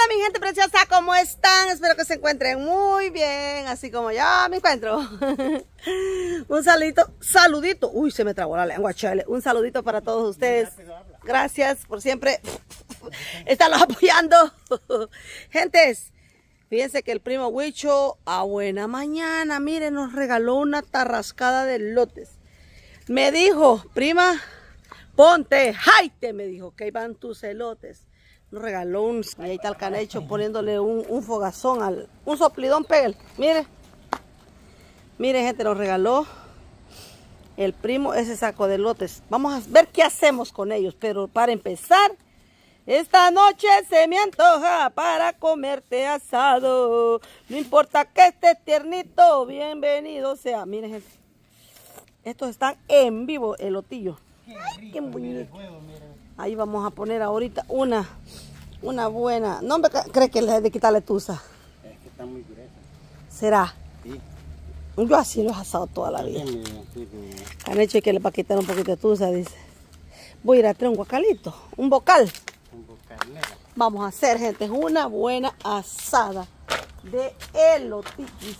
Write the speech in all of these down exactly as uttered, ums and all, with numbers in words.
mi gente preciosa, ¿cómo están? Espero que se encuentren muy bien, así como yo me encuentro. Un saludito, saludito. Uy, se me trabó la lengua, chale. Un saludito para todos ustedes. Gracias por siempre estarlos apoyando. Gentes, fíjense que el primo Huicho, a buena mañana, miren, nos regaló una tarrascada de elotes. Me dijo, prima, ponte, jaite, me dijo, que iban tus elotes. Nos regaló un, y ahí está el Canecho poniéndole un, un fogazón, al, un soplidón, pégale, mire. Mire, gente, nos regaló el primo ese saco de elotes. Vamos a ver qué hacemos con ellos, pero para empezar, esta noche se me antoja para comerte asado. No importa que esté tiernito, bienvenido sea. Miren, gente, estos están en vivo, elotillo. Ay, qué bonito. Ahí vamos a poner ahorita una, una buena. ¿No me crees que le he de quitarle tusa? Es que está muy gruesa. ¿Será? Sí. Yo así lo he asado toda la vida. Han hecho que le va a quitar un poquito de tusa, dice. Voy a ir a traer un guacalito, un bocal. Un bocal negro. Vamos a hacer, gente, una buena asada de elotiquis.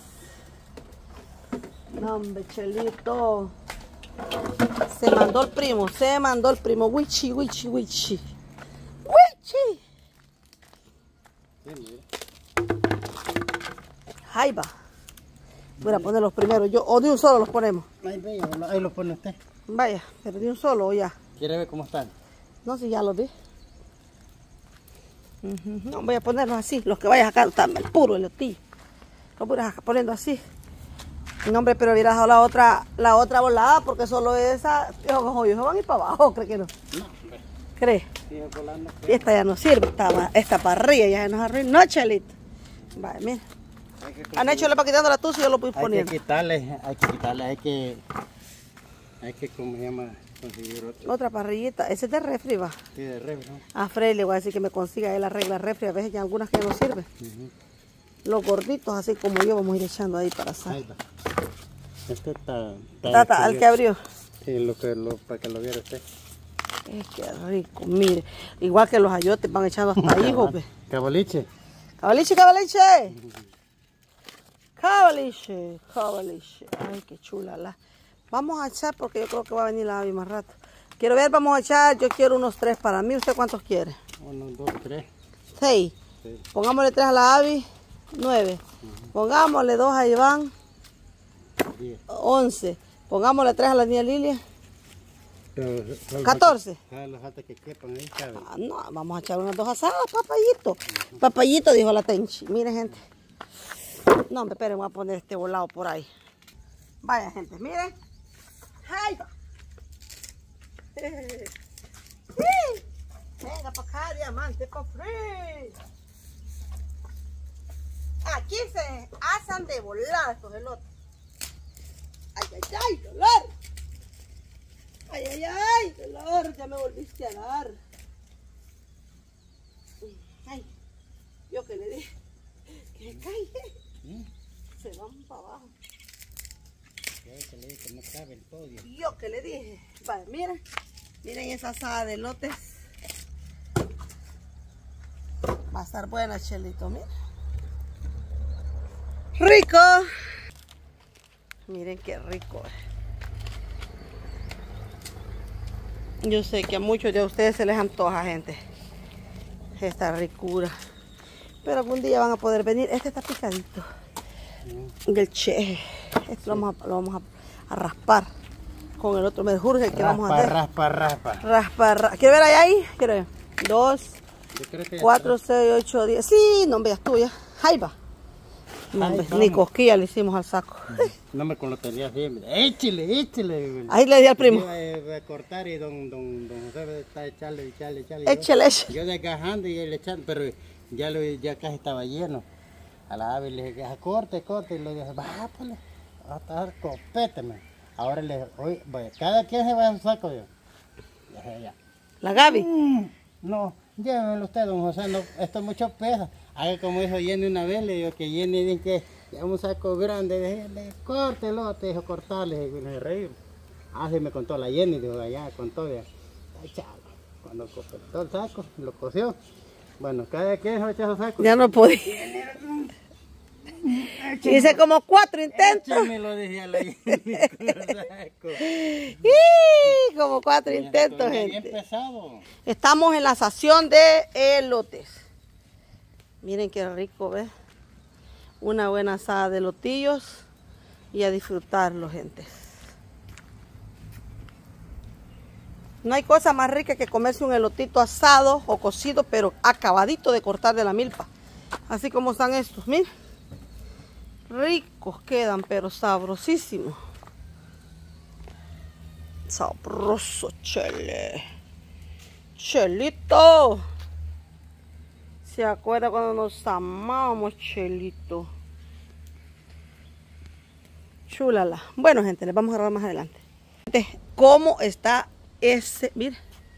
No, hombre, Chelito. Se mandó el primo, se mandó el primo. Wichi, wichi, wichi. Wichi. Ahí va. Voy a poner los primeros. Yo, o de un solo los ponemos. Ahí, ahí los pone usted. Vaya, pero de un solo o ya. ¿Quiere ver cómo están? No, si ya los vi. Uh-huh. No, voy a ponerlos así. Los que vayas acá están el puro elotillo. Los voy a poniendo así. No, hombre, pero hubieras dado la otra, la otra volada, porque solo esa, ellos van a ir para abajo, ¿cree que no? No, hombre. ¿Cree? Sigue volando. Y esta ya no sirve, esta, esta parrilla ya nos arruinó. No, Chelito. Vale, mira. Han hecho, le va quitando la tusa y yo lo voy poniendo. Hay que quitarle, hay que quitarle, hay que, hay que, ¿cómo se llama? Conseguir otro. Otra parrillita, ese es de refri, va. Sí, de refri, ¿no? A Freddy le voy a decir que me consiga él la regla refri, a veces ya algunas que no sirven. Uh-huh. Los gorditos, así como yo, vamos a ir echando ahí para asar. Ahí va. Este está... Tata, al que abrió. Sí, lo que, lo, para que lo viera usted. Es que rico, mire. Igual que los ayotes van echando hasta ahí, jope. Cabaliche. Cabaliche, cabaliche. Cabaliche, cabaliche. Ay, qué chula la. Vamos a echar porque yo creo que va a venir la Avi más rato. Quiero ver, vamos a echar, yo quiero unos tres para mí. ¿Usted cuántos quiere? Uno, dos, tres. Seis. Sí. Pongámosle tres a la Avi, nueve. Uh-huh. Pongámosle dos a Iván, diez. Once. Pongámosle tres a la niña Lilia. catorce. Que quepan ahí, ah, no, vamos a echar unas dos asadas, papayito. Uh-huh. Papayito, dijo la Tenchi. Miren, gente. No, hombre, esperen, voy a poner este volado por ahí. Vaya, gente, miren. ¡Ay, va! Venga para acá, diamante, para free. Aquí se asan de volar estos elotes. ¡Ay, ay, ay, dolor! ¡Ay, ay, ay, dolor! Ya me volviste a dar. ¡Ay! Yo que le dije que calle. ¿Mm? Se van para abajo. Yo que le dije que no cabe el podio. Yo que le dije. Vale, miren. Miren esa asada de elotes. Va a estar buena, Chelito, miren. ¡Rico! Miren qué rico. Yo sé que a muchos de ustedes se les antoja, gente, esta ricura. Pero algún día van a poder venir. Este está picadito. Mm. Del che. Esto lo vamos a, lo vamos a, a raspar con el otro menjurje que raspa, vamos a hacer. Raspa, raspa, raspa. Raspa, ¿Quiere ver ahí? Quiero ver. Dos, cuatro, seis, ocho, diez. Sí, no veas tú ya. Ahí va. No, Ay, ni cosquilla le hicimos al saco. No me con lo tenía bien. Échale, échale. Ahí le di al primo. Iba a cortar y don, don, don José está echarle, echarle, echarle. Échale, échale. Yo desgajando y él echando, pero ya, lo, ya casi estaba lleno. A la ave le dije, corte, corte. Y le dije, va, pues, va a estar copéteme. Ahora le dije, oye, vaya, cada quien se va a su saco yo. Ya, ya. ¿La Gaby? Mm, no, llévenlo usted, don José, no, esto es mucho peso. Haga como dijo Jenny una vez, le digo que Jenny dice que ya un saco grande, le dije, córtelo, te dijo cortarle, y me reí. Ah, sí me contó la Jenny, dijo, allá contó, ya, echalo. Cuando completó el saco, lo cosió, Bueno, cada quien se echa su saco. Ya no podía. Hice como cuatro intentos. Me lo dejé a la saco. ¡Y! Como cuatro intentos, Bien gente. pesado. Estamos en la sación de elotes. Miren qué rico, ¿ves? Una buena asada de elotillos y a disfrutarlo, gente. No hay cosa más rica que comerse un elotito asado o cocido, pero acabadito de cortar de la milpa. Así como están estos, miren. Ricos quedan, pero sabrosísimos. Sabroso, chele. Chelito. ¿Se acuerda cuando nos amábamos, Chelito? Chulala. Bueno, gente, les vamos a grabar más adelante. ¿Cómo está ese? Mire.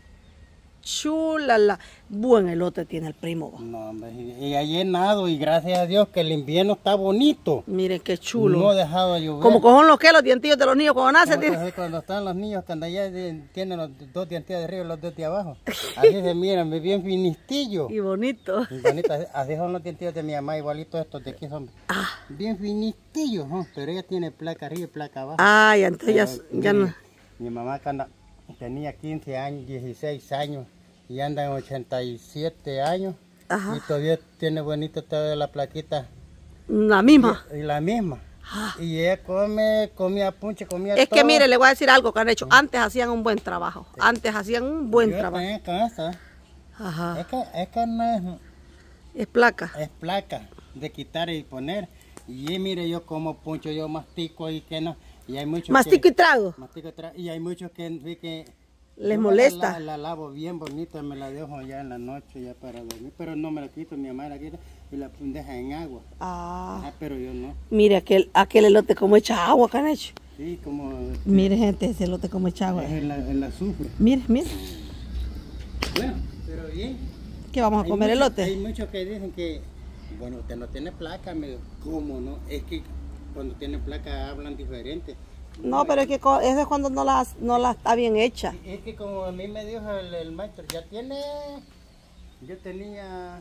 Chulala. Buen elote tiene el primo. No, hombre, y ha llenado y gracias a Dios que el invierno está bonito. Miren qué chulo. No ha dejado de llover. Como cojon los que los dientillos de los niños cuando nacen. Como que cuando están los niños, cuando ya tienen los dos dientillos de arriba y los dos de abajo. Así se miran, bien finistillos. Y bonito. Y bonitos, así son los dientillos de mi mamá, igualitos estos de aquí son Ah. bien finistillos, ¿no? Pero ella tiene placa arriba y placa abajo. Ah, ya entonces ya, Pero ya mi, no. Mi mamá cuando tenía quince años, dieciséis años y anda en ochenta y siete años. Ajá. Y todavía tiene bonito toda la plaquita. La misma. Y, y la misma. Ah. Y ella come, comía punche, comía Es todo. que mire, le voy a decir algo que han hecho. Antes hacían un buen trabajo. Antes hacían un buen Yo trabajo. también con esta. Ajá. Es que, es que no es, Es placa. es placa de quitar y poner. Y mire, yo como puncho, yo mastico y que no. Y hay muchos Mastico que, y trago. mastico y trago. Y hay muchos que, vi que Les yo me molesta. La, la lavo bien bonita, me la dejo ya en la noche ya para dormir. Pero no me la quito, mi mamá la quita y la deja en agua. Ah. Ah, pero yo no. Mire aquel, aquel elote como echa agua que han hecho. Sí, como Mire, gente, ese elote como echa agua. es el, el azufre. Mire, mire. Bueno, pero bien. Que vamos a Hay comer muchos- elote. Hay muchos que dicen que, bueno, usted no tiene placa, me digo, ¿cómo no? Es que cuando tiene placa hablan diferente. No, pero es que co- eso es cuando no la, no la está bien hecha. Es que como a mí me dijo el, el maestro, ya tiene, yo tenía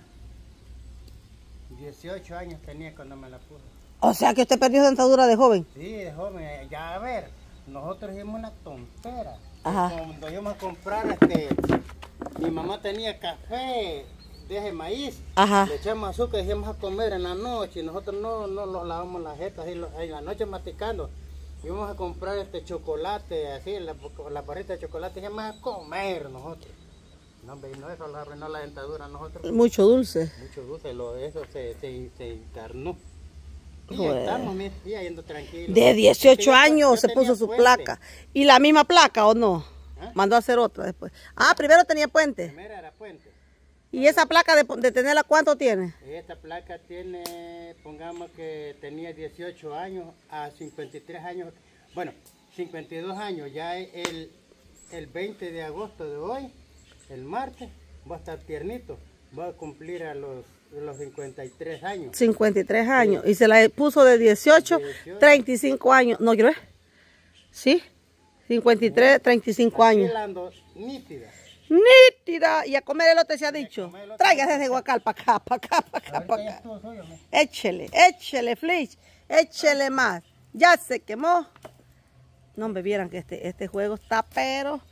dieciocho años tenía cuando me la puse. O sea que usted perdió dentadura de joven. Sí, de joven, ya a ver, nosotros hicimos una tontera. Ajá. Cuando íbamos a comprar, este, mi mamá tenía café de ese maíz. Ajá. Le echamos azúcar y íbamos a comer en la noche. Y nosotros no, no lo lavamos las jetas ahí lo- ahí en la noche masticando. Íbamos a comprar este chocolate, así, la, la barrita de chocolate, y íbamos a comer nosotros. No, hombre, y no, eso lo arruinó la dentadura a nosotros. Mucho dulce. Mucho dulce, lo, eso se, se, se encarnó. Y Bueno. ya estamos, mire, ya yendo tranquilo. De dieciocho Yo- años yo se tenía puso su puente. placa. ¿Y la misma placa o no? ¿Ah? Mandó a hacer otra después. Ah, primero tenía puente. Primera era puente. ¿Y esa placa de, de tenerla cuánto tiene? Esta placa tiene, pongamos que tenía dieciocho años a cincuenta y tres años. Bueno, cincuenta y dos años. Ya el, el veinte de agosto de hoy, el martes, va a estar tiernito. Va a cumplir a los, los cincuenta y tres años. cincuenta y tres años. Y se la puso de dieciocho, dieciocho. treinta y cinco años. No, quiero ver. ¿Sí? cincuenta y tres, treinta y cinco Aquí años. la ando nítida. Nítida. Y a comer elote se ha dicho. comer elote. Tráigase ese guacal para acá, para acá, para acá, Ahorita para ya acá. estuvo suyo, ¿no? Échele, échele, Flish. Échele más. Ya se quemó. No me vieran que este, este juego está, pero...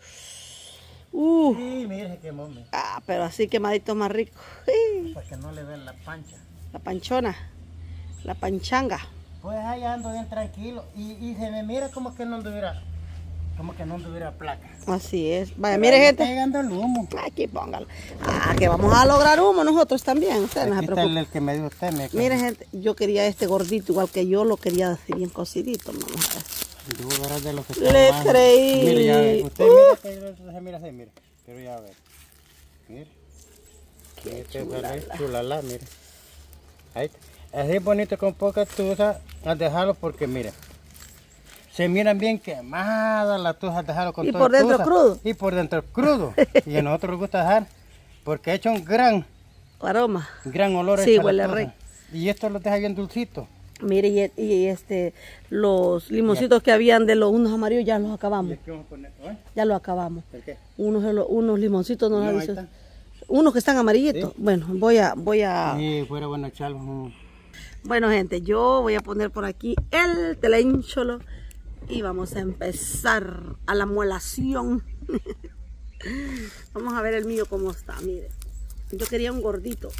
Uh, Sí, mire, se quemó, me. ah, pero así quemadito más rico. Sí, Para que no le den la pancha. la panchona, la panchanga. Pues ahí ando bien tranquilo. Y, y se me mira como que no anduviera, como que no anduviera placa. Así es. Vaya, Pero mire, ahí gente. está llegando el humo. Aquí póngalo. Ah, que vamos a lograr humo nosotros también. Usted no se Aquí está preocupe. el, el que me dio usted. Me Mire, gente, yo quería este gordito igual que yo, lo quería así bien cocidito. Vamos a ver. Yo verás de lo que Le está más. creí. Mire, ya ve. Usted Uh. mira, que se mira así, mire. Pero ya ver. Mire. Qué Este chulala. es chulala, mire. Ahí está. Así bonito con poca tusa al dejarlo porque mire. Se miran bien quemadas las tuzas al dejarlo con Y todo por dentro tusa. crudo. Y por dentro crudo. Y a nosotros nos gusta dejar porque ha hecho un gran, Aroma. gran olor. Sí, hecha la huele tusa. rico. Y esto lo deja bien dulcito. Mire, y, y este, los limoncitos que habían de los unos amarillos ya los ¿Y acabamos. aquí vamos a poner? ¿eh? Ya los acabamos. ¿El qué? Unos, de los- unos limoncitos nos No, los ahí hizo. está. unos que están amarillitos. Sí. Bueno, voy a, voy a... Sí, fuera bueno echarlos. Bueno, gente, yo voy a poner por aquí el teléncholo y vamos a empezar a la muelación. Vamos a ver el mío cómo está, miren. Yo quería un gordito.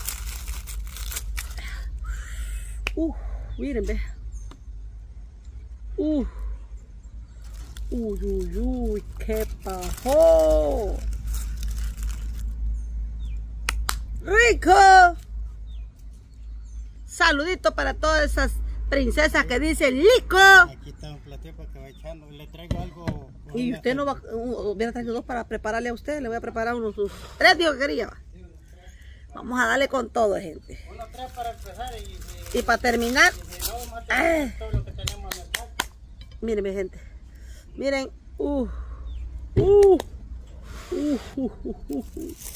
Uh, miren, ve. Uh. Uy, uy, uy, qué pasó. ¡Rico! Saludito para todas esas princesas que dicen ¡Lico! Aquí está un plateo para que va echando. Le traigo algo. Y usted no va, uh, hubiera traído dos para prepararle a usted. Le voy a preparar unos sus tres días que quería. Vamos a darle con todo, gente. Uno tres para empezar y, Y para terminar, y si no, más eh, todo lo que tenemos en el saco. miren, mi gente. Miren. Uh, uh, uh, uh, uh, uh.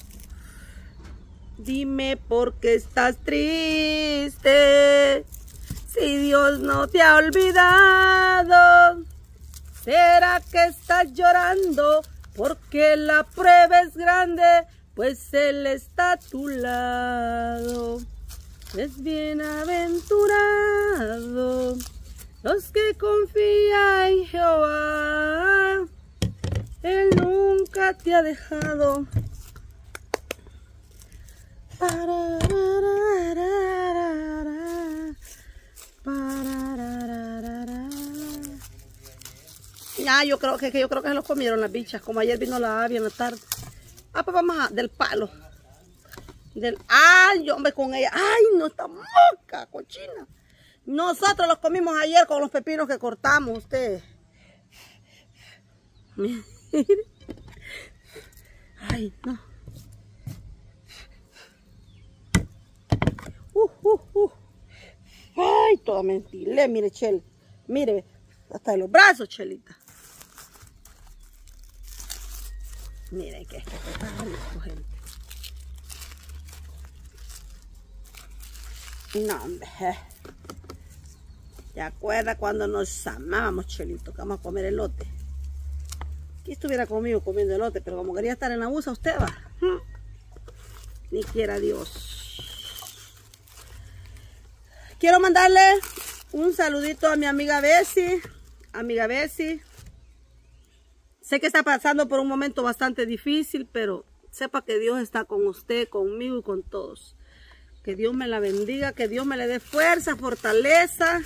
Dime por qué estás triste. Si Dios no te ha olvidado. ¿Será que estás llorando porque la prueba es grande? Pues Él está a tu lado. Es bienaventurado los que confían en Jehová. Él nunca te ha dejado. Ah, yo creo que, que yo creo que se los comieron las bichas, como ayer vino la avia en la tarde. Ah, pues vamos a, del palo. Del, ay, hombre, con ella. Ay, no, está moca, cochina. Nosotros los comimos ayer con los pepinos que cortamos, ustedes. Ay, no. Uh, uh, uh. Ay, toda mentira. Mire, Chel. Mire, hasta de los brazos, Chelita. Miren que esto está rico, gente. No, hombre. ¿Te acuerdas cuando nos amábamos, Chelito? Que vamos a comer elote. Aquí estuviera conmigo comiendo elote, pero como quería estar en la busa, usted va. Ni quiera Dios. Quiero mandarle un saludito a mi amiga Bessie. Amiga Bessie. Sé que está pasando por un momento bastante difícil, pero sepa que Dios está con usted, conmigo y con todos. Que Dios me la bendiga, que Dios me le dé fuerza, fortaleza.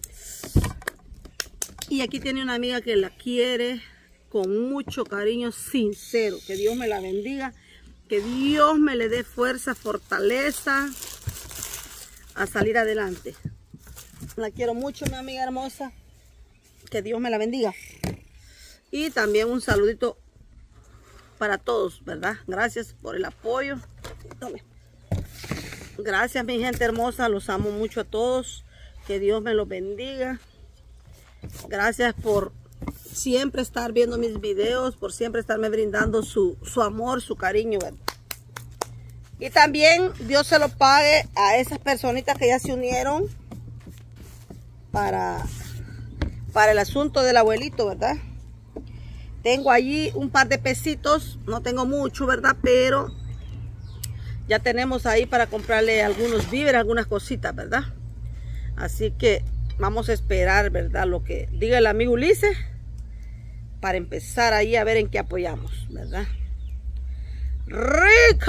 Y aquí tiene una amiga que la quiere con mucho cariño sincero. Que Dios me la bendiga, que Dios me le dé fuerza, fortaleza a salir adelante. La quiero mucho, mi amiga hermosa. Que Dios me la bendiga. Y también un saludito para todos, ¿verdad? Gracias por el apoyo. Tome. Gracias, mi gente hermosa. Los amo mucho a todos. Que Dios me los bendiga. Gracias por siempre estar viendo mis videos, por siempre estarme brindando su, su amor, su cariño, ¿verdad? Y también Dios se lo pague a esas personitas que ya se unieron para, para el asunto del abuelito, ¿verdad? Tengo allí un par de pesitos, no tengo mucho, ¿verdad? Pero ya tenemos ahí para comprarle algunos víveres, algunas cositas, ¿verdad? Así que vamos a esperar, ¿verdad? Lo que diga el amigo Ulises para empezar ahí a ver en qué apoyamos, ¿verdad? ¡Rico!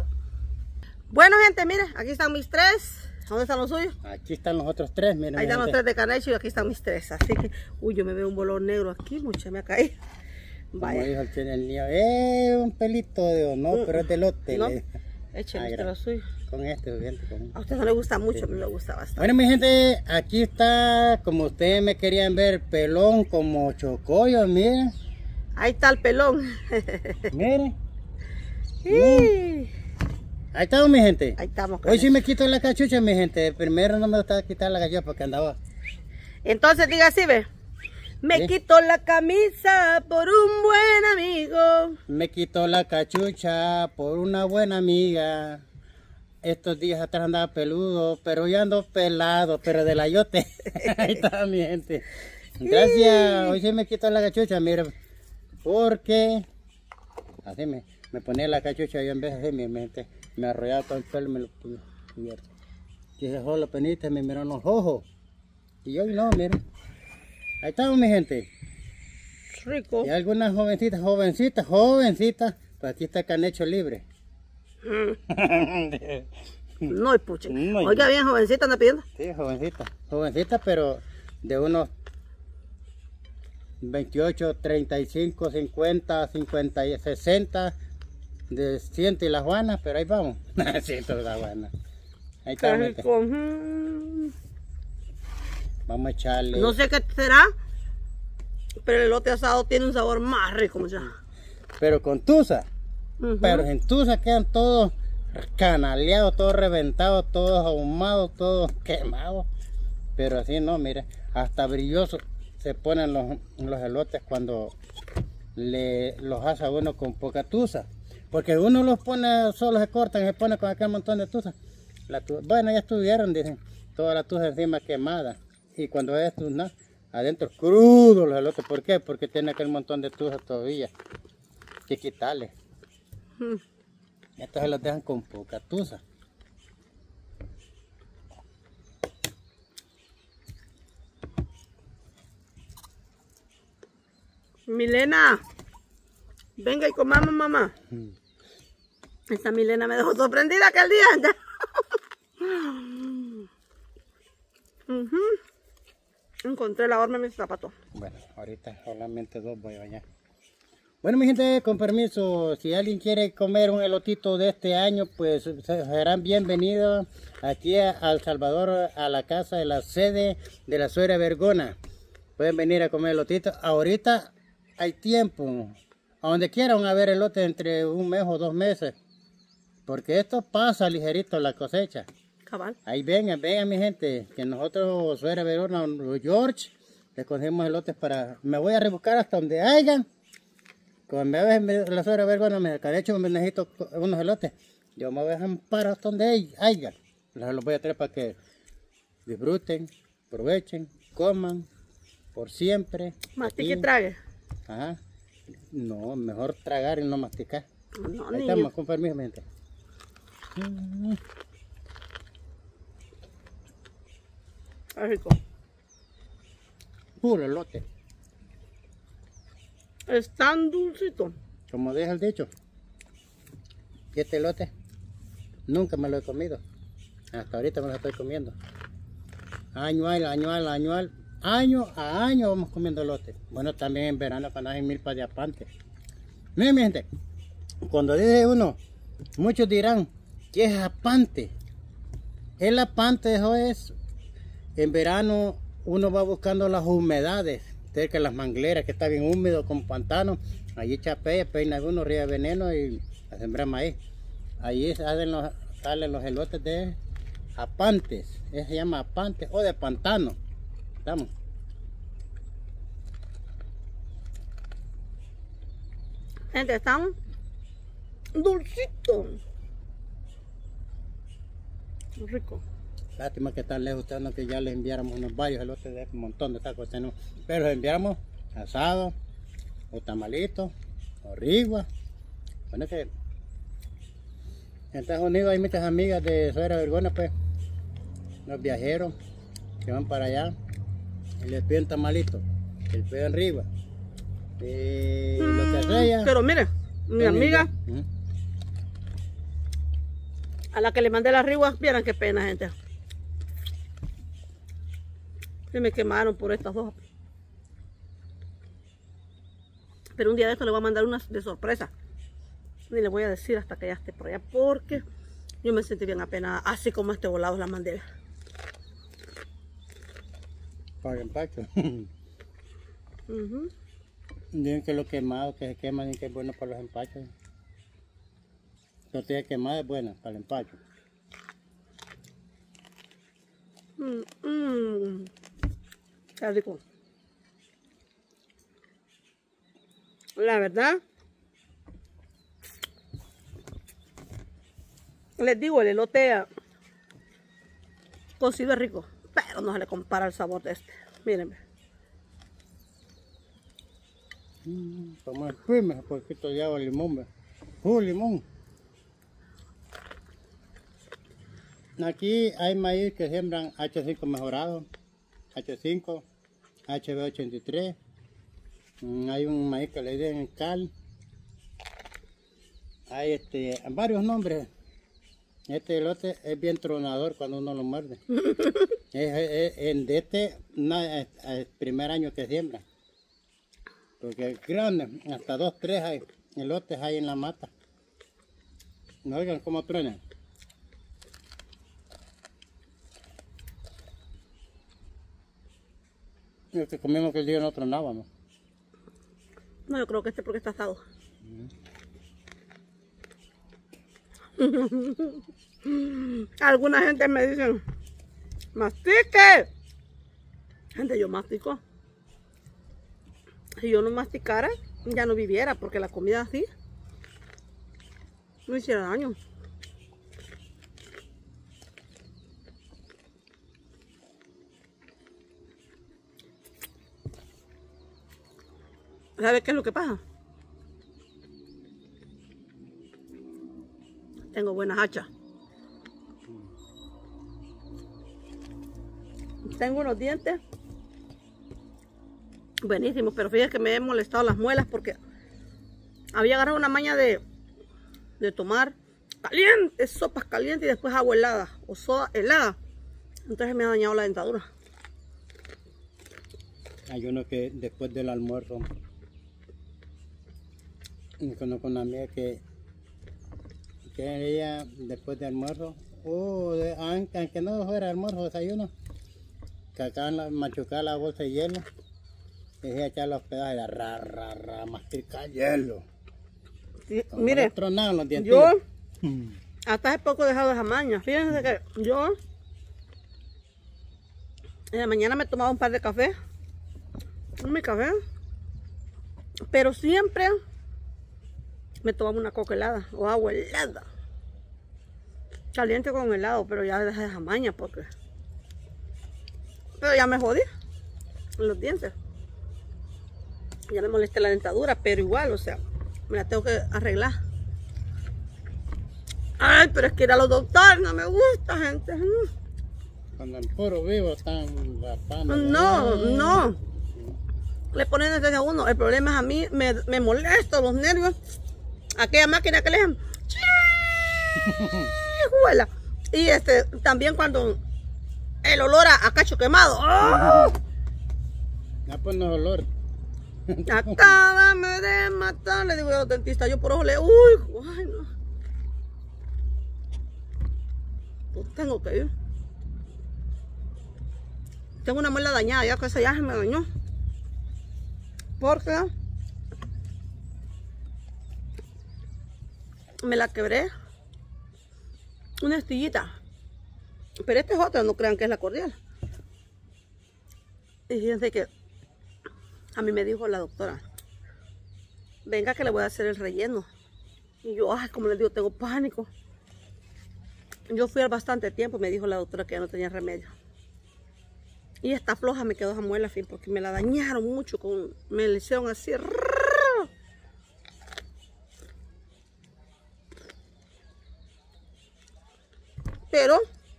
Bueno, gente, miren, aquí están mis tres. ¿Dónde están los suyos? Aquí están los otros tres, miren. Ahí están los tres de Carnacho y aquí están mis tres. Así que, uy, yo me veo un bolón negro aquí, mucha me ha caído. Vaya. Como dijo el chile el niño, eh, un pelito de no, mm, pero es de elote. No, le... échale usted lo suyo. Con este, gente. Con... A usted no le gusta mucho, sí. A mí me gusta bastante. Bueno, mi gente, aquí está, como ustedes me querían ver, pelón como chocollo, miren. Ahí está el pelón. Miren. Sí. Mm. Ahí estamos, mi gente. Ahí estamos. Hoy sí me quito la cachucha, mi gente. Primero no me gustaba quitar la cachucha porque andaba. Entonces diga así, ve. Me ¿sí? Quito la camisa por un buen amigo. Me quito la cachucha por una buena amiga. Estos días atrás andaba peludo, pero ya ando pelado, pero de la yote. Ahí está, mi gente. Gracias. Hoy sí me quito la cachucha, mire. Porque... Así me... Me ponía la cachucha y yo en vez de así, me, me, me arrollaba todo el pelo y me lo ponía cubierto. Y ese joven penita me miró en los ojos. Y yo no, miren. Ahí estamos, mi gente. Rico. Y algunas jovencitas, jovencitas, jovencitas, pues aquí está canecho libre. No hay puche. No hay- Oiga bien, jovencita, anda pidiendo. Sí, jovencita, jovencita, pero de unos veintiocho, treinta y cinco, cincuenta, cincuenta y sesenta, de cien y las Juanas, pero ahí vamos. cien y las Juanas. Ahí Qué estamos. rico. Mm. Vamos a echarle. No sé qué será, pero el elote asado tiene un sabor más rico, muchachos. Pero con tusa. Ujú. Pero en tusa quedan todos canaleados, todos reventados, todos ahumados, todos quemados. Pero así no, mire, hasta brillosos se ponen los, los elotes cuando le, los hace a uno con poca tusa. Porque uno los pone, solo se cortan, se pone con aquel montón de tusa. La tu, bueno, ya estuvieron, dicen, toda la tusa encima quemada. Y cuando es esto, no, adentro crudo los elotes. ¿Por qué? Porque tiene aquel montón de tusa todavía. Que quitarle. Mm. Estos se los dejan con poca tusa. Milena, venga y comamos, mamá. Mm. Esta Milena me dejó sorprendida aquel día. Ujú. Encontré la horma en mis zapatos. Bueno, ahorita solamente dos voy a bañar. Bueno, mi gente, con permiso, si alguien quiere comer un elotito de este año, pues serán bienvenidos aquí a El Salvador, a la casa de la sede de la suegra Vergona. Pueden venir a comer elotito. Ahorita hay tiempo. A donde quieran a ver elote entre un mes o dos meses. Porque esto pasa ligerito la cosecha. Cabal. Ahí vengan, vengan mi gente, que nosotros, suegra Verona, George, les cogemos elotes para... Me voy a rebuscar hasta donde hayan. Cuando me ve la suegra Verona, me carecho, me necesito unos elotes. Yo me voy a amparar hasta donde haya. Les los voy a traer para que disfruten, aprovechen, coman, por siempre. Mastique y Aquí. trague. Ajá. No, mejor tragar y no masticar. No, Ahí niño. estamos, con permiso, mi gente. Es rico. Puro elote. Es tan dulcito. Como deja el dicho, este elote nunca me lo he comido. Hasta ahorita me lo estoy comiendo. Añual, añual, añual. Año a año vamos comiendo elote. Bueno, también en verano cuando hay milpas de apante. Miren, mi gente, cuando dice uno, muchos dirán, ¿qué es apante? El apante eso es, en verano uno va buscando las humedades, cerca de las mangleras que está bien húmedo con pantano, allí chapea, peina uno, ríe veneno y a sembrar maíz. Allí salen los, salen los elotes de apantes, eso se llama apante o de pantano. Estamos. Gente, están dulcitos. Rico. Lástima que tan lejos ustedes, no, que ya les enviáramos unos varios elotes de un montón de tacos, no. Pero les enviamos asado, o tamalito, o rigua. Bueno, que en Estados Unidos hay muchas amigas de suegra Vergona, pues, los viajeros que van para allá y les piden tamalito, que les piden rigua. Y lo que hace ella, Pero mire, mi amiga, Ujú. a la que le mandé las riguas, vieran qué pena, gente. Se me quemaron por estas dos. Pero un día de esto le voy a mandar unas de sorpresa. Ni le voy a decir hasta que ya esté por allá, porque yo me sentí bien apenada, así como este volado la mandé. Para el empacho. Ujú. Dicen que lo quemado, que se quema, dicen que es bueno para los empachos. Tortilla quemada es buena para el empacho. Mm, mm. Qué rico. La verdad, les digo, el elote ah, cocido es rico, pero no se le compara el sabor de este. Mírenme. Mm, Toma el primer, un poquito de agua, limón. ¿Ve? Puro limón. Aquí hay maíz que siembran H cinco mejorado, H cinco, H B ochenta y tres. Hay un maíz que le dicen cal. Hay este, varios nombres. Este elote es bien tronador cuando uno lo muerde. es, es, es, de este no, es, es el primer año que siembra. Porque es grande, hasta dos, tres hay elotes hay en la mata. No oigan cómo truenan. El que comimos que el día no tronábamos. No, yo creo que este porque está asado. Mm. Alguna gente me dice, mastique. Gente, yo mastico. Si yo no masticara, ya no viviera, porque la comida así no hiciera daño. ¿Sabes qué es lo que pasa? Tengo buenas hachas. Tengo unos dientes buenísimos, pero fíjate que me he molestado las muelas porque había agarrado una maña de, de tomar calientes, sopas calientes y después agua helada o soda helada. Entonces me ha dañado la dentadura. Hay uno que después del almuerzo, conozco una amiga que, que ella después del almuerzo, oh, de, aunque, aunque no fuera almuerzo, desayuno, que acaban de machucar la bolsa de hielo, y echar los pedazos de ra, ra, ra, masticar hielo. Sí, mire, los yo hasta hace poco he dejado esa maña. Fíjense que yo en la mañana me tomaba un par de café, mi café, pero siempre me tomaba una coca helada o agua helada, caliente con helado, pero ya dejé esa maña porque, pero ya me jodí en los dientes, ya me molesté la dentadura, pero igual, o sea, me la tengo que arreglar. Ay, pero es que ir a los doctores no me gusta, gente. Cuando el puro vivo están rapando. No, no. Le ponen desde a uno. El problema es a mí, me, me molesta los nervios. Aquella máquina que le dejan. ¡Juela! Y este, también cuando el olor a, a cacho quemado. ¡Oh! Ya pues no es olor. Acábame de matar, le digo yo a los dentistas. Yo por ojo le, uy, ay no. Pues tengo que ir. Tengo una muela dañada, ya que esa ya se me dañó. Porque me la quebré. Una estillita. Pero esta es otra, no crean que es la cordial. Y fíjense que a mí me dijo la doctora, venga que le voy a hacer el relleno. Y yo, ay, como les digo, tengo pánico. Yo fui al bastante tiempo y me dijo la doctora que ya no tenía remedio. Y esta floja me quedó esa muela, fin, porque me la dañaron mucho, con, me la hicieron así. Pero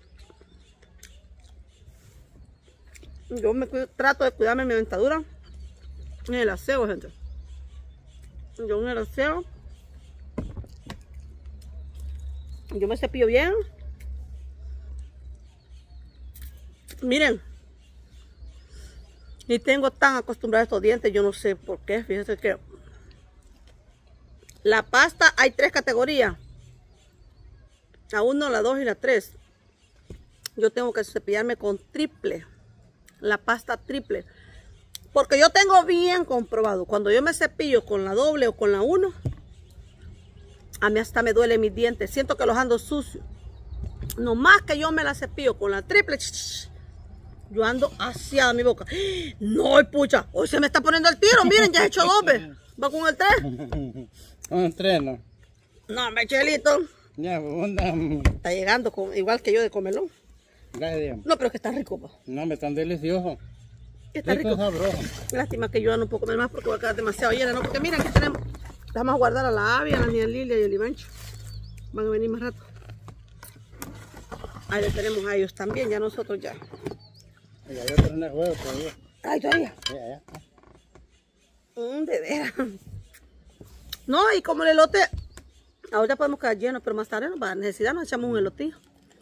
yo me cuido, trato de cuidarme mi dentadura en el aseo, gente. Yo en el aseo, yo me cepillo bien. Miren, y tengo tan acostumbrado a estos dientes, yo no sé por qué. Fíjense que la pasta hay tres categorías, la uno, la dos y la tres. Yo tengo que cepillarme con triple, la pasta triple, porque yo tengo bien comprobado, cuando yo me cepillo con la doble o con la uno, a mí hasta me duele mis dientes, siento que los ando sucios. No más que yo me la cepillo con la triple, yo ando hacia mi boca. No, pucha, hoy se me está poniendo el tiro. Miren, ya he hecho dos veces. Va con el tres. Con el tres, no. No, me chelito. Ya, onda. Está llegando con, igual que yo de comelón. Gracias. No, pero es que está rico, pa. No, me están deliciosos. Está rico. Sabroso. Lástima que yo no puedo comer más porque voy a quedar demasiado llena, ¿no? Porque miren, aquí tenemos Vamos a guardar a la Abby, a la niña Lilia y a Ivancho. Van a venir más rato. Ahí le tenemos a ellos también, ya nosotros ya. Y hay otro en el juego todavía. Ay, todavía. Sí, allá. Mm, de veras. No, y como el elote, ahora podemos quedar llenos, pero más tarde nos va a necesidad, nos echamos un elotillo.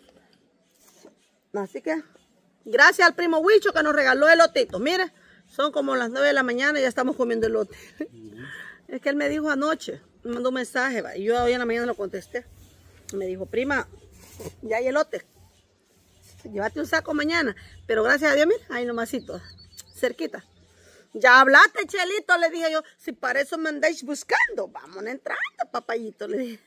Así que, gracias al primo Huicho que nos regaló elotitos. Mire, son como las nueve de la mañana y ya estamos comiendo elote. Uh-huh. Es que él me dijo anoche, me mandó un mensaje, ¿va? Y yo hoy en la mañana lo contesté. Me dijo, prima, ya hay elote. Llévate un saco mañana. Pero gracias a Dios, mira, ahí nomasito, cerquita. Ya hablaste, Chelito, le dije yo. Si para eso me andáis buscando, vamos entrando, papayito, le dije.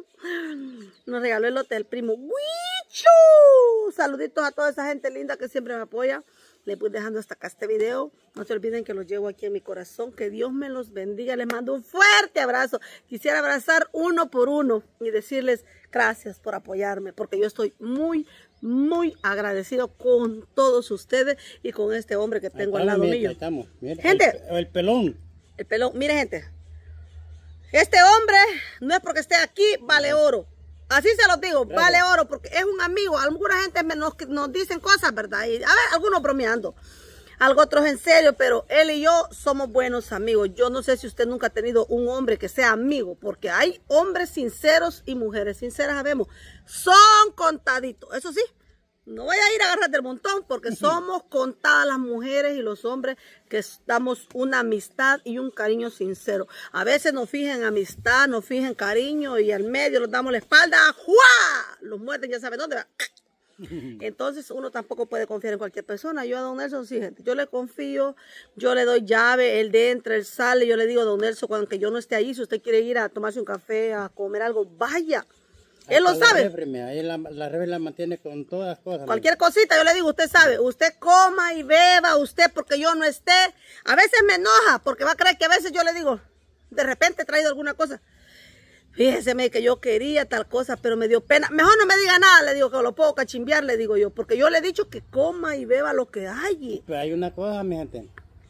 Nos regaló el hotel primo Huicho. Saluditos a toda esa gente linda que siempre me apoya. Les voy dejando hasta acá este video. No se olviden que los llevo aquí en mi corazón. Que Dios me los bendiga. Les mando un fuerte abrazo. Quisiera abrazar uno por uno y decirles gracias por apoyarme. Porque yo estoy muy, muy agradecido con todos ustedes y con este hombre que tengo al lado mío. Estamos. Mira, gente, el, el pelón. El pelón. Mire, gente. Este hombre no es porque esté aquí, vale oro. Así se los digo, Bravo. Vale oro, porque es un amigo. Alguna gente nos, nos dicen cosas, ¿verdad? Y, a ver, algunos bromeando, algo otros en serio, pero él y yo somos buenos amigos. Yo no sé si usted nunca ha tenido un hombre que sea amigo, porque hay hombres sinceros y mujeres sinceras, sabemos. Son contaditos, eso sí. No voy a ir a agarrar del montón, porque somos contadas las mujeres y los hombres que damos una amistad y un cariño sincero. A veces nos fijan amistad, nos fijan cariño y al medio nos damos la espalda, ¡juá! Los muerden, ya saben dónde va. Entonces uno tampoco puede confiar en cualquier persona. Yo a don Nelson sí, gente, yo le confío, yo le doy llave, él de entra, él sale, yo le digo a don Nelson, cuando que yo no esté ahí, si usted quiere ir a tomarse un café, a comer algo, vaya. Él lo sabe. Ahí la, la refri la mantiene con todas las cosas. Cualquier cosita, yo le digo, usted sabe, usted coma y beba, usted porque yo no esté. A veces me enoja, porque va a creer que a veces yo le digo, de repente he traído alguna cosa. Fíjese que yo quería tal cosa, pero me dio pena. Mejor no me diga nada, le digo, que lo puedo cachimbiar, le digo yo, porque yo le he dicho que coma y beba lo que hay. Pero hay una cosa, mi gente.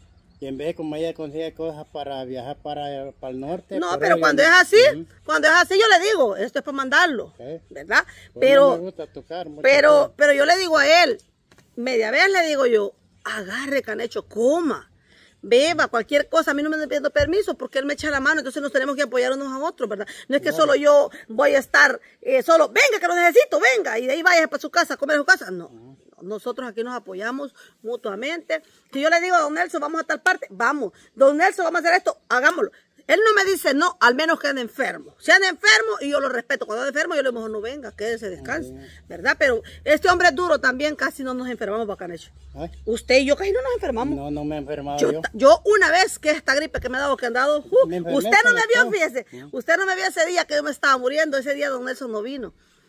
Y en vez como ella consigue cosas para viajar para, para el norte. No, pero cuando es así, uh-huh. cuando es así yo le digo, esto es para mandarlo, okay. ¿verdad? Pues pero, no me gusta tocar pero, pero yo le digo a él, media vez le digo yo, agarre canecho, coma, beba, cualquier cosa, a mí no me pidiendo permiso porque él me echa la mano, entonces nos tenemos que apoyar unos a otros, ¿verdad? No es que no. solo yo voy a estar, eh, solo, venga que lo necesito, venga, y de ahí vaya para su casa, a comer a su casa, no. Uh-huh. Nosotros aquí nos apoyamos mutuamente. Si yo le digo a don Nelson, vamos a tal parte, vamos. Don Nelson, vamos a hacer esto, hagámoslo. Él no me dice no, al menos que ande enfermo. Si anda enfermo, y yo lo respeto. Cuando ande enfermo, yo le digo, mejor no venga, quédese, descanse. ¿Verdad? Pero este hombre es duro también, casi no nos enfermamos, Bacanecho. Usted y yo casi no nos enfermamos. No, no me he enfermado yo. Yo, yo una vez que esta gripe que me ha dado, que han dado, uh, me usted no me vio, fíjese. ¿Sí? Usted no me vio ese día que yo me estaba muriendo. Ese día don Nelson no vino.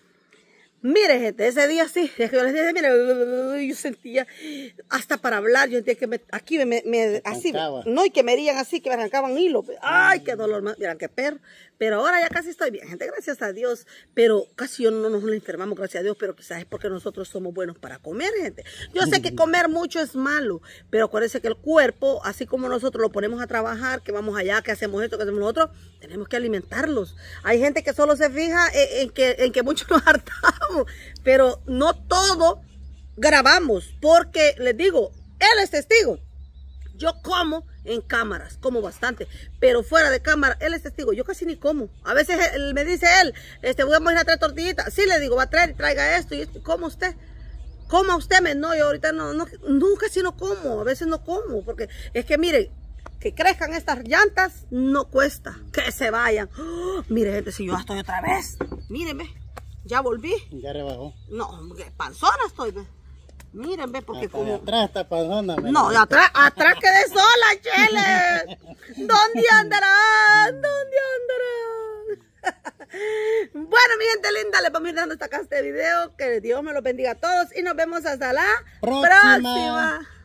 Mire, gente, ese día sí, es que yo les dije, mire, yo sentía hasta para hablar, yo sentía que me, aquí me, me así, no, y que me herían así, que me arrancaban hilos. Ay, qué dolor, miran qué perro. Pero ahora ya casi estoy bien, gente, gracias a Dios. Pero casi yo no nos enfermamos, gracias a Dios, pero quizás es porque nosotros somos buenos para comer, gente. Yo sé que comer mucho es malo, pero acuérdense que el cuerpo, así como nosotros lo ponemos a trabajar, que vamos allá, que hacemos esto, que hacemos nosotros, tenemos que alimentarlos. Hay gente que solo se fija en, en que, en que muchos nos hartamos, pero no todo grabamos, porque les digo, él es testigo. Yo como en cámaras, como bastante, pero fuera de cámara, él es testigo, yo casi ni como. A veces él, me dice él, este, voy a ir a traer tortillitas. Sí, le digo, va a traer, traiga esto y esto. ¿Cómo usted? ¿Cómo usted? Me, no, yo ahorita no, no, nunca sí no como, a veces no como, porque es que miren, que crezcan estas llantas no cuesta, que se vayan. Oh, mire, gente, si yo ya estoy otra vez, míreme, ya volví. Ya rebajó. No, panzona estoy, ¿ve? Miren, ve, porque hasta como... de atrás está panzona. No, de atrás, atrás quedé sola, Chele. ¿Dónde andarán? ¿Dónde andarán? Bueno, mi gente linda, les vamos a ir dando hasta acá este video. Que Dios me los bendiga a todos y nos vemos hasta la próxima. próxima.